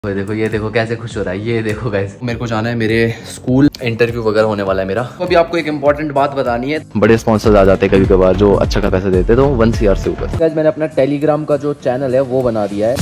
देखो ये देखो कैसे खुश हो रहा है। ये देखो गाइस, मेरे को जाना है, मेरे स्कूल इंटरव्यू वगैरह होने वाला है मेरा। तो अभी आपको एक इंपॉर्टेंट बात बतानी है। बड़े स्पॉन्सर्स आ जाते हैं कभी कभार जो अच्छा का पैसा देते, तो 1 CR से ऊपर। गाइस मैंने अपना टेलीग्राम का जो चैनल है वो बना दिया है।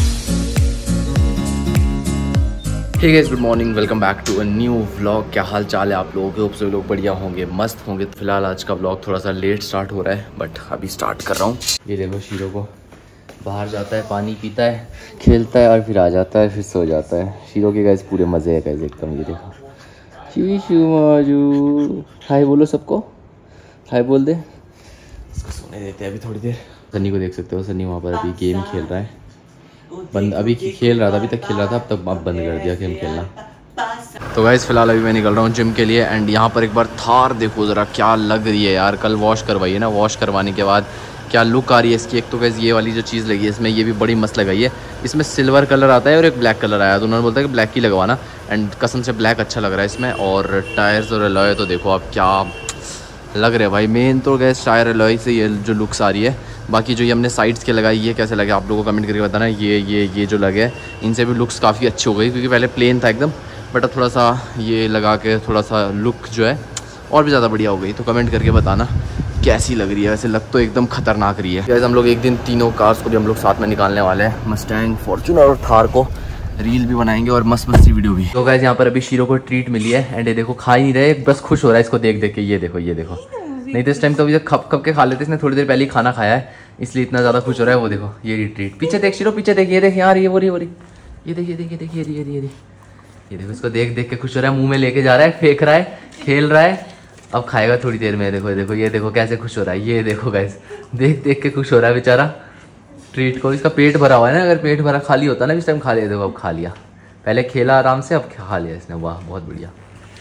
Hey guys, good morning, welcome back to a new vlog. क्या हाल चाल है आप लोगों के? होप सभी लोग बढ़िया होंगे, मस्त होंगे। फिलहाल आज का व्लॉग थोड़ा सा लेट स्टार्ट हो रहा है, बट अभी स्टार्ट कर रहा हूँ। ये देखो शीरो को बाहर जाता है, पानी पीता है, खेलता है और फिर आ जाता है, फिर सो जाता है। शीरो के गाइस पूरे मज़े है गाइस एकदम। ये देखो शीशु माजू, हाय बोलो सबको, हाय बोल दे। इसको सोने देते हैं अभी थोड़ी देर। सन्नी को देख सकते हो, सन्नी वहाँ पर अभी गेम खेल रहा है। बंद अभी खेल रहा था, अभी तक खेल रहा था, अब तक बंद कर दिया गेम खेलना। तो गाइस फिलहाल अभी मैं निकल रहा हूँ जिम के लिए। एंड यहाँ पर एक बार थार देखो ज़रा क्या लग रही है यार। कल वॉश करवाई है ना, वॉश करवाने के बाद क्या लुक आ रही है इसकी। एक तो गाइस ये वाली जो चीज़ लगी है इसमें, ये भी बड़ी मस्त लगाई है। इसमें सिल्वर कलर आता है और एक ब्लैक कलर आया, तो उन्होंने बोलता है कि ब्लैक ही लगवाना। एंड कसम से ब्लैक अच्छा लग रहा है इसमें। और टायर्स और अलॉय तो देखो आप क्या लग रहे हैं भाई। मेन तो गैस टायर अलॉय से ये जो लुक्स आ रही है। बाकी जो ये हमने साइड्स के लगाई, ये कैसे लगे आप लोगों को कमेंट करके बताना। ये जो लगे हैं इनसे भी लुक्स काफ़ी अच्छी हो गई, क्योंकि पहले प्लेन था एकदम, बट अब थोड़ा सा ये लगा के थोड़ा सा लुक जो है और भी ज़्यादा बढ़िया हो गई। तो कमेंट करके बताना कैसी लग रही है। वैसे लग तो एकदम खतरनाक रही है। गाइस हम लोग एक दिन तीनों कार्स को भी हम लोग साथ में निकालने वाले हैं, मस्टैंग, फॉर्च्यूनर और थार को। रील भी बनाएंगे और मस्त मस्ती वीडियो भी। तो गाइस यहाँ पर अभी शीरो को ट्रीट मिली है। एंड ये देखो खा ही नहीं रहे, बस खुश हो रहा है इसको देख देख के। ये देखो नहीं तो इस टाइम तो अभी खप के खा लेते। इसने थोड़ी देर पहले ही खाना खाया है, इसलिए इतना ज़्यादा खुश हो रहा है। वो देखो ये ट्रीट, पीछे देख शीरो, पीछे देख, ये देख यार, ये वो रही ये देखिए ये देखो इसको देख देख के खुश हो रहा है। मुंह में लेके जा रहा है, फेंक रहा है, खेल रहा है, अब खाएगा थोड़ी देर में। देखो ये देखो कैसे खुश हो रहा है। ये देखो गाइस, देख देख के खुश हो रहा है बेचारा ट्रीट को। इसका पेट भरा हुआ है ना, अगर पेट भरा खाली होता ना इस टाइम खा लिया। देखो अब खा लिया, पहले खेला आराम से, अब खा लिया इसने। वाह बहुत बढ़िया।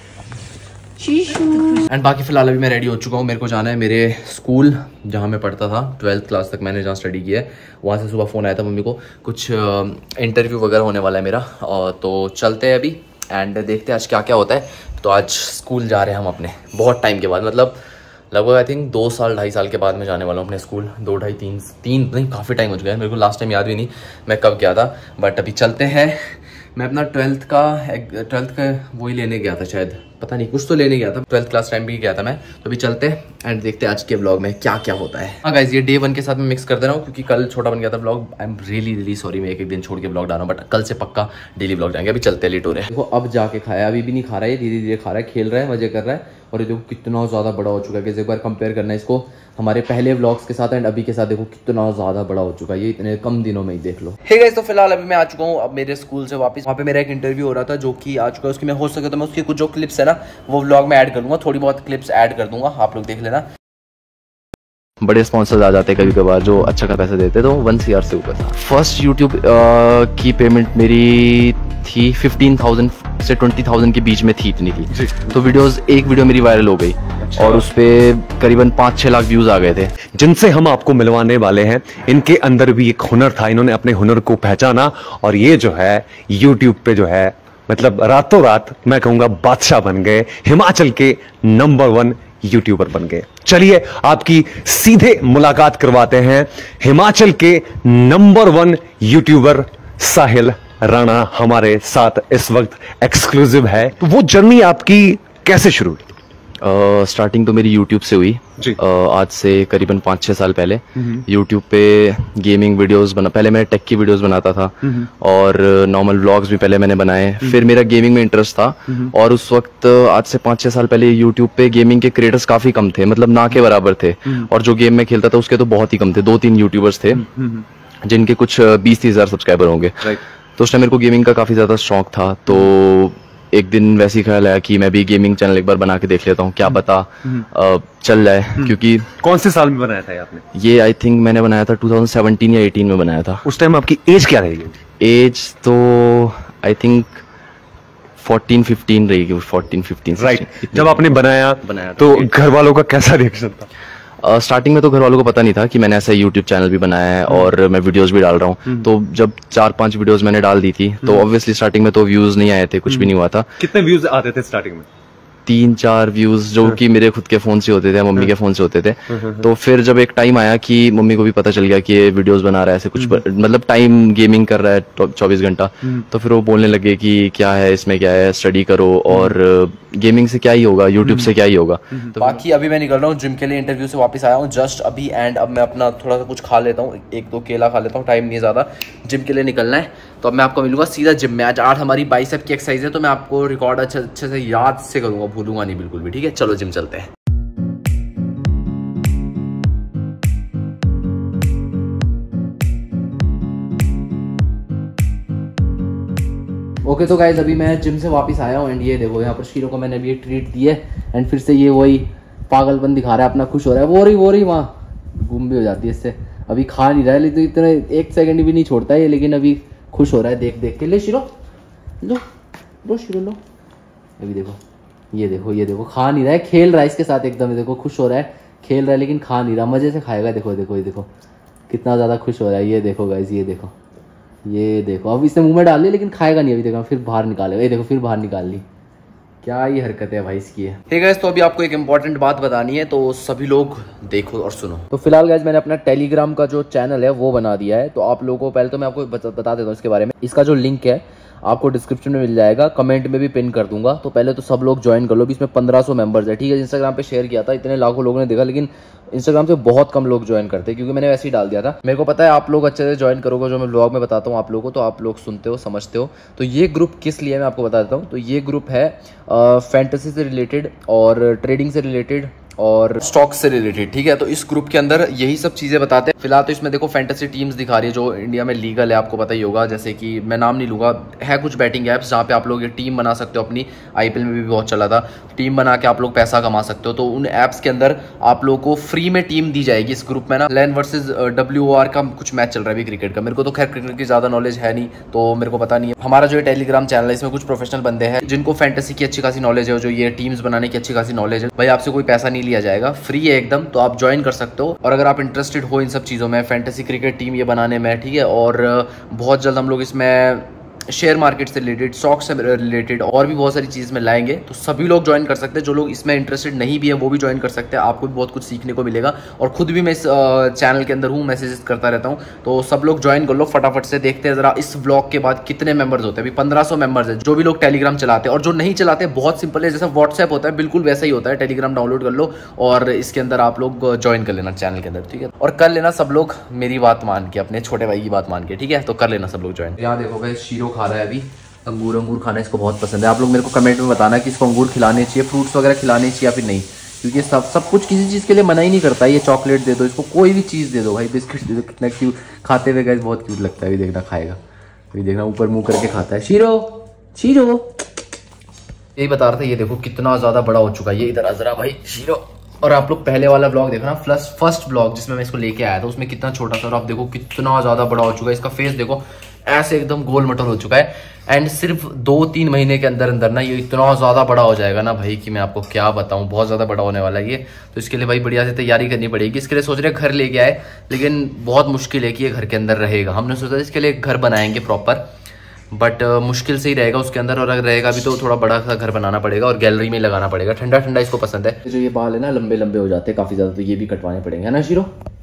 एंड बाकी फिलहाल अभी मैं रेडी हो चुका हूँ। मेरे को जाना है मेरे स्कूल जहाँ मैं पढ़ता था, 12th क्लास तक मैंने जहाँ स्टडी किया है। वहाँ से सुबह फ़ोन आया था मम्मी को, कुछ इंटरव्यू वगैरह होने वाला है मेरा। तो चलते हैं अभी एंड देखते हैं आज क्या क्या होता है। तो आज स्कूल जा रहे हैं हम अपने, बहुत टाइम के बाद, मतलब लगभग आई थिंक 2 साल 2.5 साल के बाद मैं जाने वाला हूँ अपने स्कूल। 2 ढाई 3 नहीं, काफ़ी टाइम हो चुका है मेरे को। लास्ट टाइम याद भी नहीं मैं कब गया था, बट अभी चलते हैं। मैं अपना 12th का वही लेने गया था शायद, पता नहीं, कुछ तो लेने गया था। 12th क्लास टाइम भी गया था मैं। तो अभी चलते हैं एंड देखते हैं आज के व्लॉग में क्या क्या होता है। हाँ गाइस, ये डे 1 के साथ मैं मिक्स कर दे रहा हूँ, क्योंकि कल छोटा बन गया था vlog. I am really sorry, मैं एक दिन छोड़ के व्लॉग डाल रहा हूँ, बट कल से पक्का डेली व्लॉग जाएंगे। अभी चलते हैं, लेट हो रहे हैं। देखो अब जाके खाया, अभी भी नहीं खा रहा है, धीरे धीरे खा रहा है, खेल रहा है, मजे कर रहा है। और ये देखो कितना ज़्यादा बड़ा हो चुका है। कि एक बार कंपेयर करना है इसको हमारे पहले व्लॉग्स के साथ एंड अभी के साथ, देखो कितना ज़्यादा बड़ा हो चुका है ये इतने कम दिनों में ही, देख लो। हे गाइस, तो फिलहाल अभी मैं आ चुका हूँ अब मेरे स्कूल से वापस। वहाँ पे मेरा एक इंटरव्यू हो रहा था जो कि आ चुका है। उसकी मैं हो सके तो मैं उसकी कुछ जो क्लिप्स है ना वो व्लॉग में ऐड कर लूँगा, थोड़ी बहुत क्लिप्स ऐड कर दूंगा, आप लोग देख लेना। बड़े स्पॉन्सर्स आ जाते हैं कभी कभार जो अच्छा का पैसा देते, तो 1 CR से ऊपर था। फर्स्ट यूट्यूब की पेमेंट मेरी थी 15,000 से 20,000 के बीच में थी, इतनी थी। तो एक वीडियो मेरी वायरल हो गई और उस पर करीबन 5-6 लाख व्यूज आ गए थे। जिनसे हम आपको मिलवाने वाले हैं, इनके अंदर भी एक हुनर था, इन्होंने अपने हुनर को पहचाना और ये जो है यूट्यूब पे जो है मतलब रातों रात मैं कहूंगा बादशाह बन गए, हिमाचल के नंबर 1 यूट्यूबर बन गए। चलिए आपकी सीधे मुलाकात करवाते हैं हिमाचल के नंबर 1 यूट्यूबर साहिल राणा हमारे साथ इस वक्त एक्सक्लूसिव है। तो वो जर्नी आपकी कैसे शुरू हुई? स्टार्टिंग तो मेरी YouTube से हुई आज से करीबन 5-6 साल पहले। YouTube पे गेमिंग वीडियोस पहले मैं टेक की वीडियोस बनाता था और नॉर्मल व्लॉग्स भी पहले मैंने बनाए। फिर मेरा गेमिंग में इंटरेस्ट था और उस वक्त आज से 5-6 साल पहले YouTube पे गेमिंग के क्रिएटर्स काफी कम थे, मतलब ना के बराबर थे। और जो गेम में खेलता था उसके तो बहुत ही कम थे, 2-3 यूट्यूबर्स थे जिनके कुछ 20-30 हज़ार सब्सक्राइबर होंगे। तो उस टाइम मेरे को गेमिंग का काफी ज्यादा शौक था। तो एक दिन वैसे ही ख्याल आया कि मैं भी गेमिंग चैनल एक बार बना के देख लेता हूँ, क्या पता चल जाए। क्योंकि कौन से साल में बनाया था आपने ये? आई थिंक मैंने बनाया था 2017 या 18 में बनाया था। उस टाइम आपकी एज क्या रहेगी? एज तो आई थिंक 14-15 रहेगी, 14-15। राइट। जब आपने बनाया तो घर वालों का कैसा रिएक्शन था? स्टार्टिंग में तो घर वालों को पता नहीं था कि मैंने ऐसा यूट्यूब चैनल भी बनाया है और मैं वीडियोस भी डाल रहा हूँ। तो जब 4-5 वीडियोस मैंने डाल दी थी तो ऑब्वियसली स्टार्टिंग में तो व्यूज नहीं आए थे, कुछ भी नहीं हुआ था। कितने व्यूज आते थे स्टार्टिंग में? 3-4 व्यूज जो कि मेरे खुद के फोन से होते थे, मम्मी के फोन से होते थे। तो फिर जब एक टाइम आया कि मम्मी को भी पता चल गया कि ये वीडियोस बना रहा है ऐसे कुछ, मतलब टाइम गेमिंग कर रहा है 24 घंटा, तो फिर वो बोलने लगे कि क्या है इसमें, क्या है, स्टडी करो और गेमिंग से क्या ही होगा, यूट्यूब से क्या ही होगा। तो बाकी अभी मैं निकल रहा हूँ जिम के लिए, इंटरव्यू से वापस आया हूँ जस्ट अभी, एंड अब मैं अपना थोड़ा सा कुछ खा लेता हूँ, 1-2 केला खा लेता हूँ, टाइम नहीं है ज़्यादा, जिम के लिए निकलना है। तो अब मैं आपको मिलूंगा सीधा जिम में। आज 8 हमारी बाइसेप की एक्सरसाइज है, तो मैं आपको रिकॉर्ड अच्छे से याद से करूंगा, भूलूंगा नहीं बिल्कुल भी, ठीक है। चलो जिम चलते हैं। ओके तो गाइज अभी मैं जिम से वापस आया हूँ, एंड ये देखो यहाँ पर शीरो को मैंने अभी ट्रीट दी है, एंड फिर से ये वही पागलपन दिखा रहा है अपना, खुश हो रहा है, वो रही वहाँ गुम भी हो जाती है इससे। अभी खा नहीं रहा है, लेकिन इतना 1 सेकंड भी नहीं छोड़ता है, लेकिन अभी खुश हो रहा है देख के। ले शीरो, लो शीरो लो। अभी देखो ये देखो खा नहीं रहा है, खेल रहा है इसके साथ एकदम, देखो खुश हो रहा है, खेल रहा है लेकिन खा नहीं रहा, मजे से खाएगा। देखो कितना ज़्यादा खुश हो रहा है। ये देखो गाइज, ये देखो अब इसने मुंह में डाल ली लेकिन खाएगा नहीं। अभी देखो फिर बाहर निकालेगा, ये देखो फिर बाहर निकाल ली। क्या ही हरकत है भाई इसकी है। ठीक है, तो अभी आपको एक इंपॉर्टेंट बात बतानी है, तो सभी लोग देखो और सुनो। तो फिलहाल गाइज मैंने अपना टेलीग्राम का जो चैनल है वो बना दिया है, तो आप लोगों को पहले तो मैं आपको बता देता हूँ इसके बारे में। इसका जो लिंक है आपको डिस्क्रिप्शन में मिल जाएगा, कमेंट में भी पिन कर दूंगा। तो पहले तो सब लोग ज्वाइन कर लो। इसमें 1500 मेंबर्स है, ठीक है। इंस्टाग्राम पे शेयर किया था, इतने लाखों लोगों ने देखा, लेकिन इंस्टाग्राम पे बहुत कम लोग ज्वाइन करते हैं, क्योंकि मैंने वैसे ही डाल दिया था। मेरे को पता है आप लोग अच्छे से ज्वाइन करोगे, जो मैं ब्लॉग में बताता हूँ आप लोगों को, तो आप लोग सुनते हो, समझते हो। तो ये ग्रुप किस लिए मैं आपको बता देता हूँ। तो ये ग्रुप है फैंटेसी से रिलेटेड और ट्रेडिंग से रिलेटेड और स्टॉक से रिलेटेड, ठीक है। तो इस ग्रुप के अंदर यही सब चीजें बताते हैं। फिलहाल तो इसमें देखो फैंटेसी टीम्स दिखा रही है जो इंडिया में लीगल है, आपको पता ही होगा। जैसे कि मैं नाम नहीं लूंगा, है कुछ बैटिंग ऐप्स जहाँ पे आप लोग ये टीम बना सकते हो अपनी। आईपीएल में भी बहुत चला था, टीम बना के आप लोग पैसा कमा सकते हो। तो उन ऐप्स के अंदर आप लोगों को फ्री में टीम दी जाएगी। इस ग्रुप में ना लैन वर्सेज WOR का कुछ मैच चल रहा है अभी क्रिकेट का। मेरे को तो खैर क्रिकेट की ज्यादा नॉलेज है नहीं, तो मेरे को पता नहीं है। हमारा जो टेलीग्राम चैनल है इसमें कुछ प्रोफेशनल बंदे हैं जिनको फैंटेसी की अच्छी खासी नॉलेज है, जो ये टीम्स बनाने की अच्छी खासी नॉलेज है। भाई आपसे कोई पैसा नहीं लिया जाएगा, फ्री एकदम, तो आप ज्वाइन कर सकते हो। और अगर आप इंटरेस्टेड हो इन सब चीज़ों में, फैंटेसी क्रिकेट टीम ये बनाने में, ठीक है, और बहुत जल्द हम लोग इसमें शेयर मार्केट से रिलेटेड, स्टॉक से रिलेटेड और भी बहुत सारी चीज़ में लाएंगे, तो सभी लोग ज्वाइन कर सकते हैं। जो लोग इसमें इंटरेस्टेड नहीं भी है वो भी ज्वाइन कर सकते हैं, आपको भी बहुत कुछ सीखने को मिलेगा। और खुद भी मैं इस चैनल के अंदर हूँ, मैसेजेस करता रहता हूँ, तो सब लोग ज्वाइन कर लो फटाफट से। देखते हैं जरा इस ब्लॉग के बाद कितने मेंबर्स होते हैं। अभी 1500 मेंबर्स है जो भी लोग टेलीग्राम चलाते हैं, और जो नहीं चलाते बहुत सिंपल है, जैसा व्हाट्सएप होता है बिल्कुल वैसा ही होता है। टेलीग्राम डाउनलोड कर लो और इसके अंदर आप लोग ज्वाइन कर लेना चैनल के अंदर, ठीक है। और कर लेना सब लोग मेरी बात मान के, अपने छोटे भाई की बात मान के, ठीक है। तो कर लेना सब लोग ज्वाइन। यहाँ देखो भाई शीरो खा रहा है अभी अंगूर खाना, इसको बहुत पसंद है। आप लोग मेरे को कमेंट में बताना कि इसको अंगूर खिलाने चाहिए, फ्रूट्स वगैरह खिलाने चाहिए या फिर नहीं, क्योंकि सब कुछ किसी चीज़ के लिए मना ही नहीं करता है। ये चॉकलेट दे दो इसको, कोई भी चीज़ दे दो भाई, बिस्किट दे दो, कितना क्यूट खाते हुए गाइस, बहुत क्यूट लगता है। अभी देखना खाएगा, अभी देखना ऊपर मुंह करके खाता है। शीरो यही बता रहा था। ये देखो कितना ज़्यादा बड़ा हो चुका है ये, इधर आ जरा भाई शीरो। और आप लोग पहले वाला ब्लॉग देखो ना, फर्स्ट ब्लॉग जिसमें मैं इसको लेके आया था, उसमें कितना छोटा था, और आप देखो कितना ज़्यादा बड़ा हो चुका है। इसका फेस देखो ऐसे एकदम गोल मटोल हो चुका है, एंड सिर्फ 2-3 महीने के अंदर अंदर ना ये इतना ज़्यादा बड़ा हो जाएगा ना भाई कि मैं आपको क्या बताऊं, बहुत ज़्यादा बड़ा होने वाला है ये। तो इसके लिए भाई बढ़िया से तैयारी करनी पड़ेगी। इसके लिए सोच रहे घर लेके आए, लेकिन बहुत मुश्किल है कि ये घर के अंदर रहेगा। हमने सोचा इसके लिए घर बनाएंगे प्रॉपर, बट मुश्किल से ही रहेगा उसके अंदर, और अगर रहेगा भी तो थोड़ा बड़ा सा घर बनाना पड़ेगा और गैलरी में लगाना पड़ेगा। ठंडा ठंडा इसको पसंद है। जो ये बाल है ना लंबे लंबे हो जाते हैं काफ़ी ज़्यादा, तो ये भी कटवाने पड़ेंगे, है ना शीरो।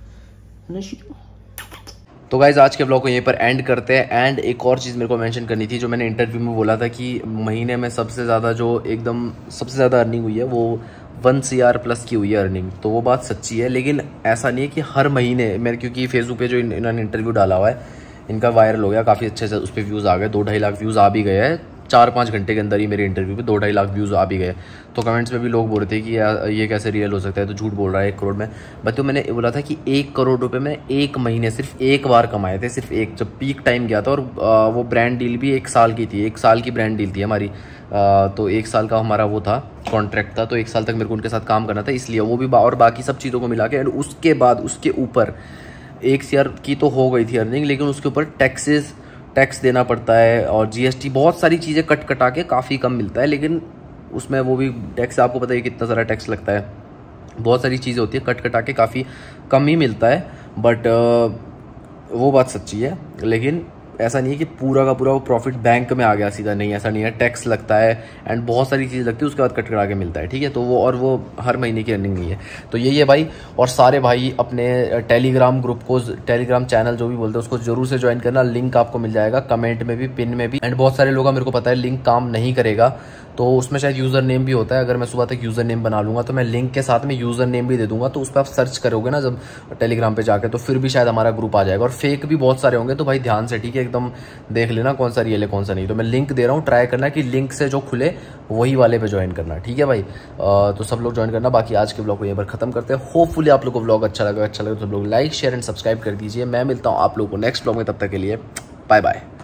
तो गाइज आज के ब्लॉग को यहीं पर एंड करते हैं। एंड एक और चीज़ मेरे को मेंशन करनी थी, जो मैंने इंटरव्यू में बोला था कि महीने में सबसे ज़्यादा जो एकदम सबसे ज़्यादा अर्निंग हुई है वो 1 CR प्लस की हुई है अर्निंग। तो वो बात सच्ची है, लेकिन ऐसा नहीं है कि हर महीने मेरे, क्योंकि फेसबुक पे जो इन्होंने इंटरव्यू डाला हुआ है इनका वायरल हो गया काफ़ी अच्छे से, उस पर व्यूज़ आ गए, 2-2.5 लाख व्यूज़ आ भी गए हैं 4-5 घंटे के अंदर ही। मेरे इंटरव्यू पे 2-2.5 लाख व्यूज़ आ भी गए। तो कमेंट्स में भी लोग बोल रहे थे कि ये कैसे रियल हो सकता है, तो झूठ बोल रहा है 1 करोड़ में। बट तो मैंने बोला था कि 1 करोड़ रुपए में 1 महीने सिर्फ एक बार कमाए थे, सिर्फ एक, जब पीक टाइम गया था। और वो ब्रांड डील भी 1 साल की थी, 1 साल की ब्रांड डील थी हमारी। तो 1 साल का हमारा वो था कॉन्ट्रैक्ट था, तो 1 साल तक मेरे को उनके साथ काम करना था, इसलिए वो भी और बाकी सब चीज़ों को मिला के। एंड उसके बाद उसके ऊपर 1 CR की तो हो गई थी अर्निंग, लेकिन उसके ऊपर टैक्स देना पड़ता है और GST, बहुत सारी चीज़ें कटा के काफ़ी कम मिलता है। लेकिन उसमें वो भी टैक्स, आपको पता है कितना सारा टैक्स लगता है, बहुत सारी चीज़ें होती है, कटा के काफ़ी कम ही मिलता है। बट वो बात सच्ची है, लेकिन ऐसा नहीं है कि पूरा का पूरा वो प्रॉफिट बैंक में आ गया सीधा, नहीं ऐसा नहीं है, टैक्स लगता है एंड बहुत सारी चीज़ लगती है, उसके बाद कट करा के मिलता है, ठीक है। तो वो हर महीने की अर्निंग नहीं है। तो यही है भाई। और सारे भाई अपने टेलीग्राम ग्रुप को, टेलीग्राम चैनल जो भी बोलते हैं उसको जरूर से ज्वाइन करना, लिंक आपको मिल जाएगा कमेंट में भी, पिन में भी। एंड बहुत सारे लोग, मेरे को पता है लिंक काम नहीं करेगा, तो उसमें शायद यूज़र नेम भी होता है। अगर मैं सुबह तक यूज़र नेम बना लूँगा तो मैं लिंक के साथ में यूज़र नेम भी दे दूंगा, तो उस पर आप सर्च करोगे ना जब टेलीग्राम पे जाके, तो फिर भी शायद हमारा ग्रुप आ जाएगा। और फेक भी बहुत सारे होंगे, तो भाई ध्यान से, ठीक है, एकदम देख लेना कौन सा रियल है कौन सा नहीं। तो मैं लिंक दे रहा हूँ, ट्राई करना कि लिंक से जो खुले वही वाले पे ज्वाइन करना, ठीक है भाई। तो सब लोग ज्वाइन करना। बाकी आज के ब्लॉग को यहीं पर खत्म करते हैं। होपफुली आप लोग को ब्लॉग अच्छा लगे तो सब लोग लाइक शेयर एंड सब्सक्राइब कर दीजिए। मैं मिलता हूँ आप लोगों को नेक्स्ट ब्लॉग में, तब तक के लिए बाय बाय।